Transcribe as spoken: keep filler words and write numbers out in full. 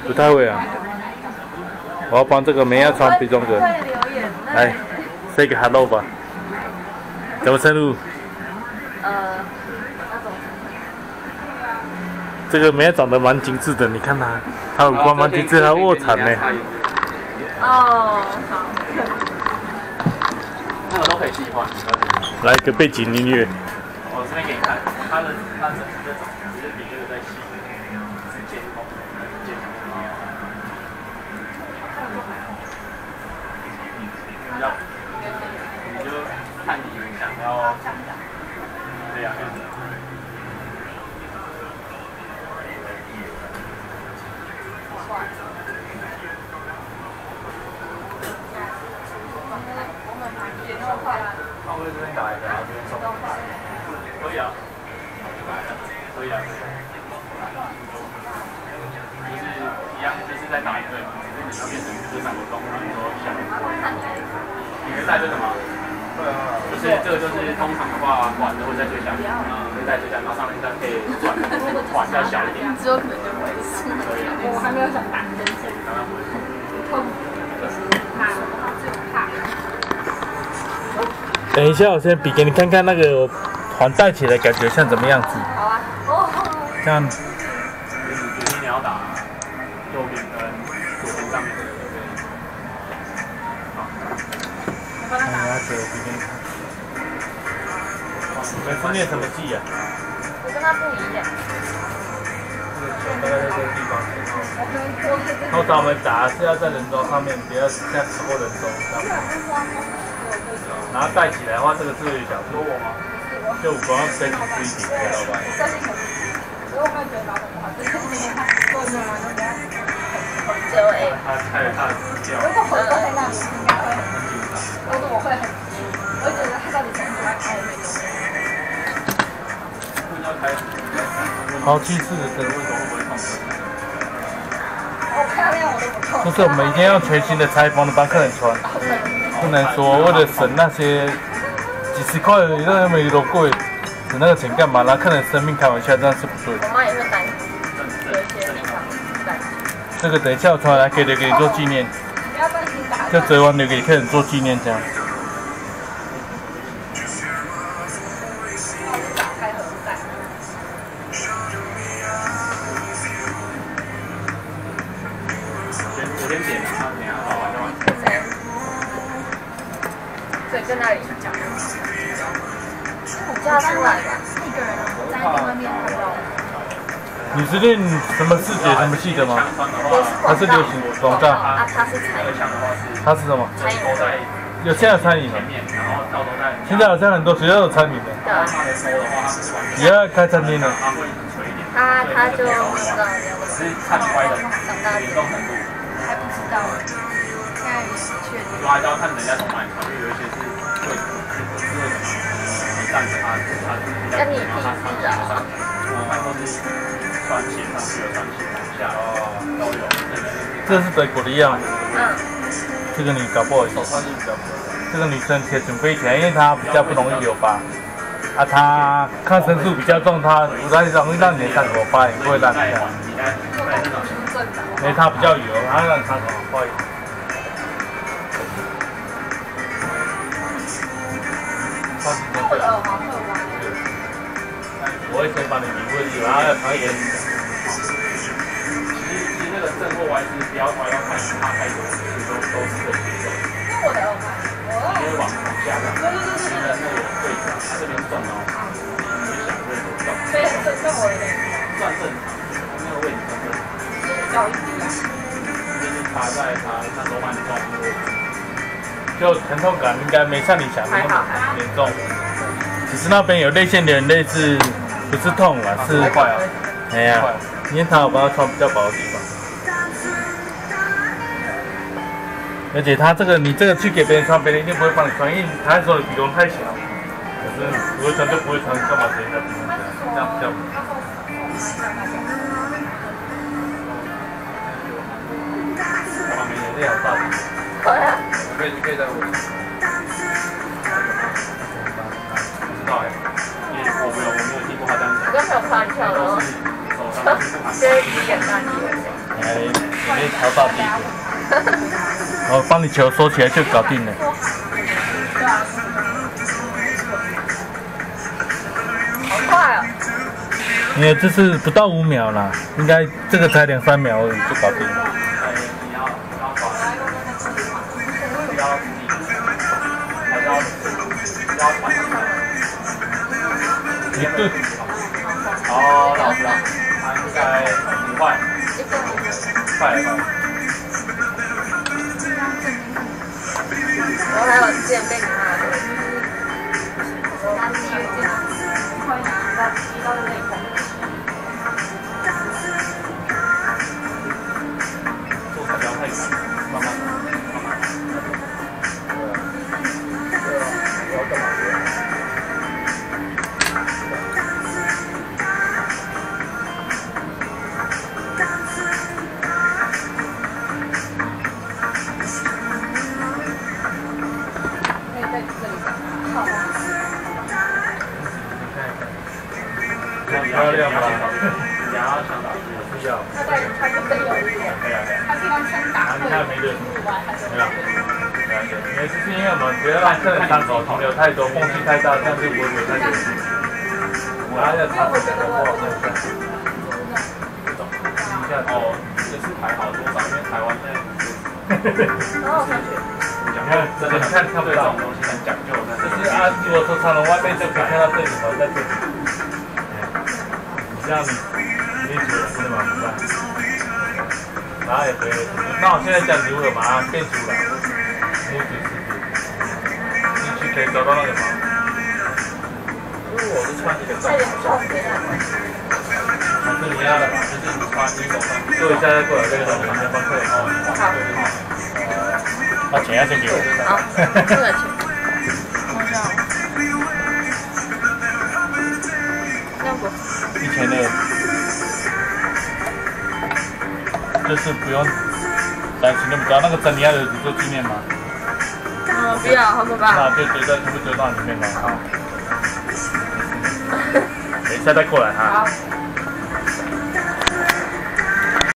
不太会啊。我要帮这个梅亚川比中哥来 say 个 hello 吧。怎么称呼？ 呃， 这个梅亚长得蛮精致的，你看他，他五官蛮精致，他卧蚕呢。 哦，好。 那个都可以细化。 来一个背景音乐。 我这边给你看，它的它整个长只是比这个再细，是监控，监控。你要，你就看你想要这样。放回这边打一个，然后这边送。可以啊，可以啊，就是一样，就是在打一队嘛，只是你要变成这三个动，比如说像，你会带这个吗？对啊。就是这个就是通常的话，管的会在最下面，会在最下面，然后上面再可以转，管要小一点。 之后可能就不会是。可以。我还没有想打针线。 刚刚不会。 痛，就是怕，最怕。 等一下，我先比给你看看那个环戴起来感觉像怎么样子。 好啊。哦。 这样。 就是你要打右边跟左边上面的，对不对？好。 我帮他打。 我要给我比给你看。你们是练什么技呀？ 我跟他不一样。 大概在这个地方。通常我们打是要在人中上面，不要像超过人中上面。然后戴起来的话，这个是小说我吗？就五官身体注意点，知道吧？ 只有 A。 他太他掉。 如果我坐在那里，应该会很紧张。如果我会很急，我觉得他到底从哪里开那种。 不要开。 好气势的身体。 我漂亮我都不痛。 就是我们一定要全新的裁缝的帮客人穿。不能说为了省那些几十块的那么多贵，省那个钱干嘛？拿客人生命开玩笑，这样是不对的。 我妈也会担心，有一些地方担心。 这个等一下我穿来可以留给你做纪念， 不要担心打。 就折完留给客人做纪念这样。 打开盒盖。 先我先点了，他点了，好吧，就完。 对，在那里讲。我叫他出来吧，一个人在外面看不到。 你是练什么视觉什么系的吗？他是流行广告。 啊，他是餐饮。 他是什么？ 餐饮。 有现在餐饮了。现在好像很多学校有餐饮的。 对啊。 也要开餐厅了。 他他就不知道了。 是看歪的， 长大之后还不知道，现在也不确定。 主要还是要看人家从哪里传，因为有一些是会是是为什么你站着他他比较近，然后他他接上去，我看都是穿鞋上去有穿鞋往下哦都有。 这是德国的样。 嗯。 这个你搞不好手穿是比较。这个女生可以准备起来，因为她比较不容易留疤。啊，她抗生素比较重，她不太容易让你的伤口发炎，不会烂掉。因为它比较油，它让伤口发炎。 我的耳环会歪。 我会先帮你理位置，然后要传一点。 其实其实那个正或歪是不要歪，要看差太多，其实都都是可以接受的。 因为我的耳环，我你会往往下这样， 对对对对现在那个位置啊，它这边重哦，你想这边重。 所以这跟我的脸算正常，那个位置算正常。 高一点。 就是插在它那手腕的中部位置。 就疼痛感应该没像你想的那么严重，只是那边有泪腺瘤，类似不是痛啊，是快啊， 哎呀，因为他有帮他穿比较薄的地方，而且他这个你这个去给别人穿，别人一定不会帮你穿，因为他说的体重太小，可是不会穿就不会穿，干嘛别人在地方这样，这样比较。哇，没人练好大。 可以可以在我。不知道哎，因为我没有我没有听过他这样讲。 我跟朋友开玩笑的哦，就是一点半一点。 哎。 接调到底。我帮你球收起来就搞定了。 好快哦！ 因为这是不到五秒啦，应该这个才两三秒而已就搞定了。一顿。 哦，老师啊，他应该五块，快了。 然后还有之前被你骂的，拿地狱这样，快拿到提到的那一块。 做菜不要太赶，慢慢慢慢。对啊，对啊，不要干嘛？ 漂亮吧？ 你要想打是需要。 他在他就更有一点， 对啊对啊。 他这样先打你看没对， 没有。 因为是因为我们不要让客人伤口停留太多，缝隙太大，这样就不会留太多。我还要查查的话，看一下。一下哦，这是还好多少？因为台湾现在。 然后上去。 你看，这个看看不到。 这种东西很讲究的。 就是啊，如果说长龙外面就可以看到这里头在这里。这样你你煮了是吗？不办。然后也可以，那我现在讲牛耳马上变出来，母子四肢，进去可以找到那个毛。 因为我是穿一个罩， 还是你要的嘛？ 就是你穿一手上做一下再过来这个东西，先帮客人哦。 好。 把钱要先给我。 好，这个钱。 以前的，就是不用担心那么高，那个珍妮亚的做纪念吗？ 嗯，不要，好可怕。 那就丢在全部丢到里面了啊。等一下再过来哈。 好。